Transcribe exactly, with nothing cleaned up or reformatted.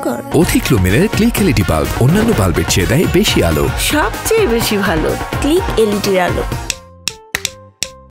কার্যকর। অধিক লুমেনের click LED bulb অন্যান্য বাল্বের চেয়ে দেয় বেশি আলো। সবচেয়ে বেশি ভালো ক্লিক এলইডির আলো।